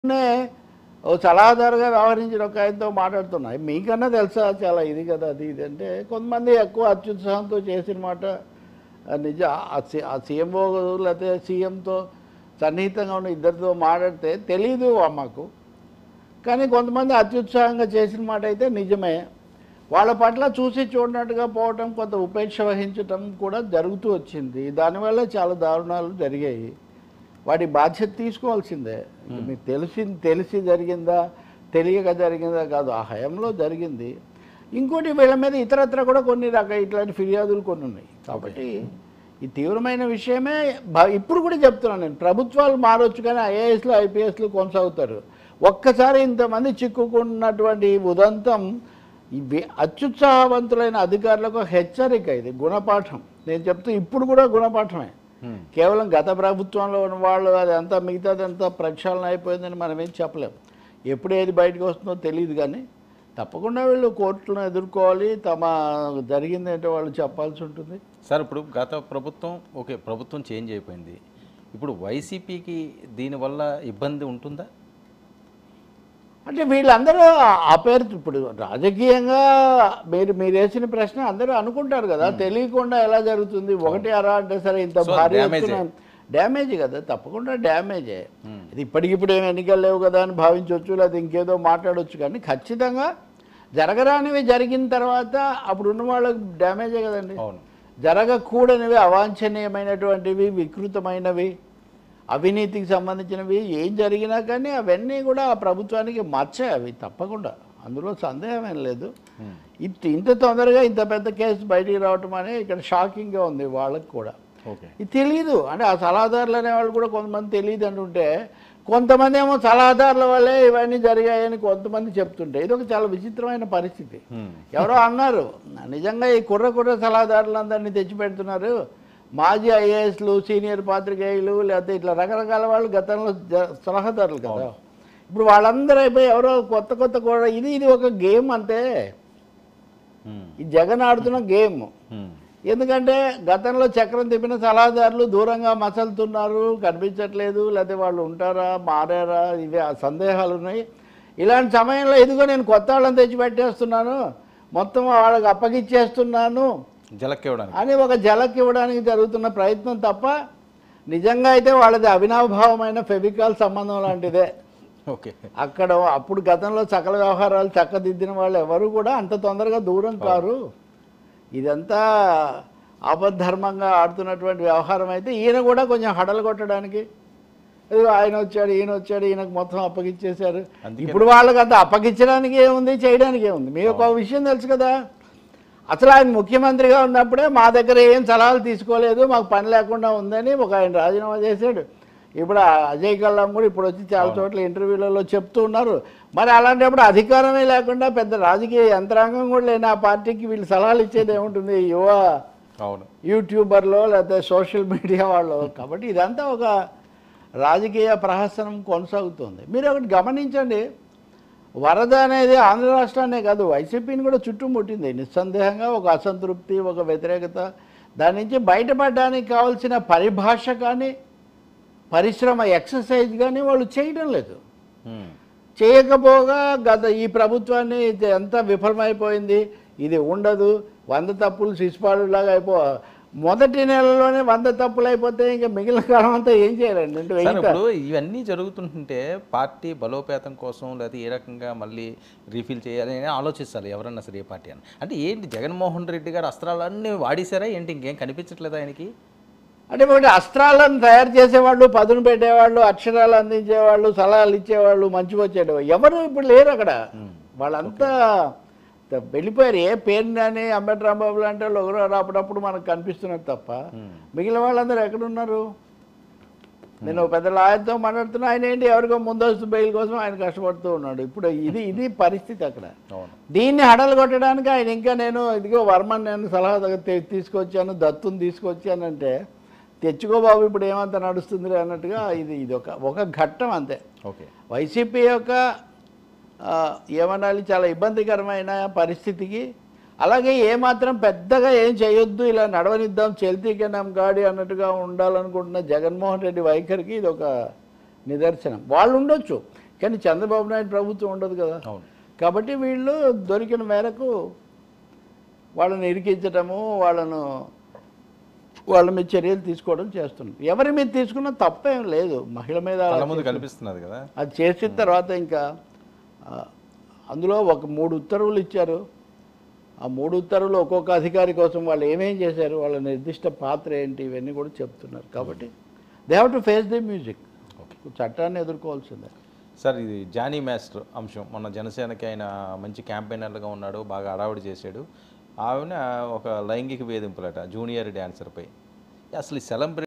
నే ఓ సలహాదారుగా వ్యవహరించిన ఒక ఆయనతో మాట్లాడుతున్నాయి. మీకన్నా తెలుసా చాలా ఇది కదా అది ఇది అంటే కొంతమంది ఎక్కువ అత్యుత్సాహంతో చేసిన మాట నిజ ఆ సీఎంఓ లేకపోతే సీఎంతో సన్నిహితంగా ఉన్న ఇద్దరితో మాట్లాడితే తెలీదు మాకు. కానీ కొంతమంది అత్యుత్సాహంగా చేసిన మాట అయితే నిజమే. వాళ్ళ పట్ల చూసి చూడనట్టుగా పోవటం, కొంత ఉపేక్ష వహించటం కూడా జరుగుతూ వచ్చింది. దానివల్ల చాలా దారుణాలు జరిగాయి. వాటి బాధ్యత తీసుకోవాల్సిందే. మీకు తెలిసి జరిగిందా తెలియక జరిగిందా కాదు, ఆ హయాంలో జరిగింది. ఇంకోటి వీళ్ళ మీద ఇతరత్ర కూడా కొన్ని ఇట్లాంటి ఫిర్యాదులు కొన్ని ఉన్నాయి. కాబట్టి ఈ తీవ్రమైన విషయమే. ఇప్పుడు కూడా చెప్తున్నాను నేను, ప్రభుత్వాలు మారొచ్చు కానీ ఐఏఎస్లు ఐపీఎస్లు కొనసాగుతారు. ఒక్కసారి ఇంతమంది చిక్కుకున్నటువంటి ఉదంతం అత్యుత్సాహవంతులైన అధికారులకు హెచ్చరిక, ఇది గుణపాఠం. నేను చెప్తూ ఇప్పుడు కూడా గుణపాఠమే. కేవలం గత ప్రభుత్వంలో ఉన్న వాళ్ళు అదంతా మిగతాదంతా ప్రక్షాళన అయిపోయిందని మనం ఏం చెప్పలేం. ఎప్పుడు ఏది బయటకు వస్తుందో తెలియదు. కానీ తప్పకుండా వీళ్ళు కోర్టులను ఎదుర్కోవాలి. తమ జరిగిందంటే వాళ్ళు చెప్పాల్సి ఉంటుంది. సార్, ఇప్పుడు గత ప్రభుత్వం ప్రభుత్వం చేంజ్ అయిపోయింది. ఇప్పుడు వైసీపీకి దీనివల్ల ఇబ్బంది ఉంటుందా? అంటే వీళ్ళందరూ ఆ పేరు ఇప్పుడు రాజకీయంగా మీరు వేసిన ప్రశ్న అందరూ అనుకుంటారు కదా, తెలియకుండా ఎలా జరుగుతుంది ఒకటి అరా అంటే సరే ఇంత భారీ డ్యామేజ్ కదా, తప్పకుండా డ్యామేజే. ఇది ఇప్పటికిప్పుడు ఏమి ఎన్నికలు లేవు కదా అని భావించవచ్చు, లేదా ఇంకేదో మాట్లాడవచ్చు. కానీ ఖచ్చితంగా జరగరానివి జరిగిన తర్వాత అప్పుడు ఉన్న వాళ్ళకి డ్యామేజే కదండి. జరగకూడనివి, అవాంఛనీయమైనటువంటివి, వికృతమైనవి, అవినీతికి సంబంధించినవి ఏం జరిగినా కానీ అవన్నీ కూడా ఆ ప్రభుత్వానికి మచ్చే. అవి తప్పకుండా, అందులో సందేహం ఏం లేదు. ఇంత తొందరగా ఇంత పెద్ద కేసు బయటికి రావటం అనేది ఇక్కడ షాకింగ్గా ఉంది వాళ్ళకి కూడా. ఇది తెలియదు అంటే ఆ సలహాదారులు అనేవాళ్ళు కూడా కొంతమంది తెలియదు అంటుంటే, కొంతమంది ఏమో సలహాదారుల వల్లే ఇవన్నీ జరిగాయని కొంతమంది చెప్తుంటే ఇది ఒక చాలా విచిత్రమైన పరిస్థితి. ఎవరో అన్నారు, నిజంగా ఈ కుర్ర సలహాదారులందరినీ తెచ్చిపెడుతున్నారు మాజీ ఐఏఎస్లు, సీనియర్ పాత్రికేయులు, లేకపోతే ఇట్లా రకరకాల వాళ్ళు గతంలో సలహాదారులు కదా. ఇప్పుడు వాళ్ళందరూ అయిపోయి ఎవరో కొత్త కూడా ఇది ఒక గేమ్ అంతే. ఈ జగన్ ఆడుతున్న గేమ్. ఎందుకంటే గతంలో చక్రం తిప్పిన సలహాదారులు దూరంగా మసలుతున్నారు, కనిపించట్లేదు, లేకపోతే వాళ్ళు ఉంటారా మారారా, ఇవే సందేహాలు ఉన్నాయి. ఇలాంటి సమయంలో ఇదిగో నేను కొత్త వాళ్ళని తెచ్చిపెట్టేస్తున్నాను, మొత్తం వాళ్ళకి అప్పగిచ్చేస్తున్నాను అని ఒక జలక్ ఇవ్వడానికి జరుగుతున్న ప్రయత్నం తప్ప నిజంగా అయితే వాళ్ళది అవినాభావమైన ఫెవికాల్ సంబంధం లాంటిదే. అప్పుడు గతంలో సకల వ్యవహారాలు చక్కదిద్దిన వాళ్ళు ఎవరు కూడా అంత తొందరగా దూరం కారు. ఇదంతా అబద్ధర్మంగా ఆడుతున్నటువంటి వ్యవహారం అయితే ఈయన కూడా కొంచెం హడలు కొట్టడానికి ఆయన వచ్చాడు ఈయన వచ్చాడు ఈయనకు మొత్తం అప్పగిచ్చేశారు. ఇప్పుడు వాళ్ళకి అంత అప్పగించడానికి ఏముంది, చేయడానికి ఏముంది? మీకు ఒక విషయం తెలుసు కదా, అసలు ఆయన ముఖ్యమంత్రిగా ఉన్నప్పుడే మా దగ్గర ఏం సలహాలు తీసుకోలేదు, మాకు పని లేకుండా ఉందని ఒక ఆయన రాజీనామా చేశాడు. ఇప్పుడు అజయ్ కల్లాం కూడా ఇప్పుడు వచ్చి చాలా చోట్ల ఇంటర్వ్యూలలో చెప్తూ ఉన్నారు. మరి అలాంటప్పుడు అధికారమే లేకుండా పెద్ద రాజకీయ యంత్రాంగం కూడా లేని ఆ పార్టీకి వీళ్ళు సలహాలు ఇచ్చేది ఏముంటుంది? యువ యూట్యూబర్లో లేకపోతే సోషల్ మీడియా వాళ్ళు. కాబట్టి ఇదంతా ఒక రాజకీయ ప్రహసనం కొనసాగుతుంది. మీరు ఒకటి గమనించండి, వరద అనేది ఆంధ్ర రాష్ట్రాన్నే కాదు వైసీపీని కూడా చుట్టుముట్టింది. నిస్సందేహంగా ఒక అసంతృప్తి, ఒక వ్యతిరేకత, దాని నుంచి బయటపడడానికి కావాల్సిన పరిభాష కానీ పరిశ్రమ ఎక్సర్సైజ్ కానీ వాళ్ళు చేయడం లేదు. చేయకపోగా ఈ ప్రభుత్వాన్ని ఎంత విఫలమైపోయింది, ఇది ఉండదు, 100 తప్పులు శిశుపాలులాగా మొదటి నెలలోనే 100 తప్పులు అయిపోతే ఇంకా మిగిలిన కాలం అంతా ఏం చేయాలండి? ఇప్పుడు ఇవన్నీ జరుగుతుంటే పార్టీ బలోపేతం కోసం లేదా ఏ రకంగా మళ్ళీ రీఫిల్ చేయాలి అని ఆలోచిస్తారు ఎవరన్నా సరే ఏ పార్టీ అని. అంటే ఏంటి జగన్మోహన్ రెడ్డి గారు అస్త్రాలన్నీ వాడేశారా ఏంటి? ఇంకేం కనిపించట్లేదా ఆయనకి? అంటే ఒకటి అస్త్రాలను తయారు చేసేవాళ్ళు, పదును పెట్టేవాళ్ళు, అక్షరాలు అందించేవాళ్ళు, సలహాలు ఇచ్చేవాళ్ళు, మంచిగా వచ్చేవాళ్ళు ఎవరు ఇప్పుడు లేరు అక్కడ. వాళ్ళంతా వెళ్ళిపోయారు. ఏ పేరు కానీ అంబేద్కర్ రాంబాబు లాంటి వాళ్ళు ఒకరు అప్పుడప్పుడు మనకు కనిపిస్తున్నారు తప్ప మిగిలిన వాళ్ళందరూ ఎక్కడున్నారు? నేను పెద్ద లాయర్తో మాట్లాడుతున్నా, ఆయన ఏంటి ఎవరికో ముందస్తు బెయిల్ కోసం ఆయన కష్టపడుతూ ఉన్నాడు. ఇప్పుడు ఇది పరిస్థితి అక్కడ. దీన్ని హడలు కొట్టడానికి ఆయన ఇంకా నేను ఇదిగో వర్మని నేను సలహా తీసుకొచ్చాను, దత్తుని తీసుకొచ్చానంటే తెచ్చుకో బాబు ఇప్పుడు ఏమంత నడుస్తుంది అన్నట్టుగా ఇది ఒక ఘట్టం అంతే. వైసీపీ యొక్క ఏమనాలి చాలా ఇబ్బందికరమైన పరిస్థితికి, అలాగే ఏమాత్రం పెద్దగా ఏం చేయొద్దు, ఇలా నడవనిద్దాం చెల్తీకెనం గాడి అన్నట్టుగా ఉండాలనుకుంటున్న జగన్మోహన్ రెడ్డి వైఖరికి ఇది ఒక నిదర్శనం. వాళ్ళు ఉండొచ్చు కానీ చంద్రబాబు నాయుడు ప్రభుత్వం ఉండదు కదా. అవును. కాబట్టి వీళ్ళు దొరికిన మేరకు వాళ్ళని ఇరికించడము, వాళ్ళ మీద చర్యలు తీసుకోవడం చేస్తున్నారు. ఎవరి మీద తీసుకున్నా తప్పేం లేదు. మహిళ మీద కళ్ళ ముందు కనిపిస్తున్నది కదా. అది చేసిన తర్వాత ఇంకా అందులో ఒక 3 ఉత్తర్వులు ఇచ్చారు. ఆ 3 ఉత్తర్వులు ఒక్కొక్క అధికారి కోసం వాళ్ళు ఏమేం చేశారు, వాళ్ళ నిర్దిష్ట పాత్ర ఏంటి, ఇవన్నీ కూడా చెప్తున్నారు. కాబట్టి they have to face the music. చట్టాన్ని ఎదుర్కోవాల్సిందే. సార్, ఇది జానీ మాస్టర్ అంశం, మన జనసేనకి ఆయన మంచి క్యాంపెయినర్గా ఉన్నాడు, బాగా హడావుడి చేశాడు. ఆమె ఒక లైంగిక వేధింపులట జూనియర్ డ్యాన్సర్పై. అసలు ఈ సెలబ్రిటీ